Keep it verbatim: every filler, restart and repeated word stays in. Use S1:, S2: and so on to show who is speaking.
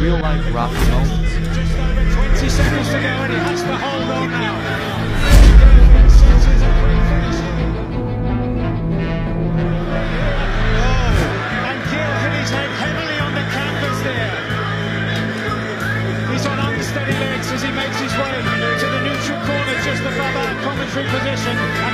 S1: real-life Rocky moments.
S2: Just over twenty seconds to go, and he has to hold on now. Oh, and Gill hit his head heavily on the canvas there. He's on unsteady legs as he makes his way to the neutral corner just above our commentary position.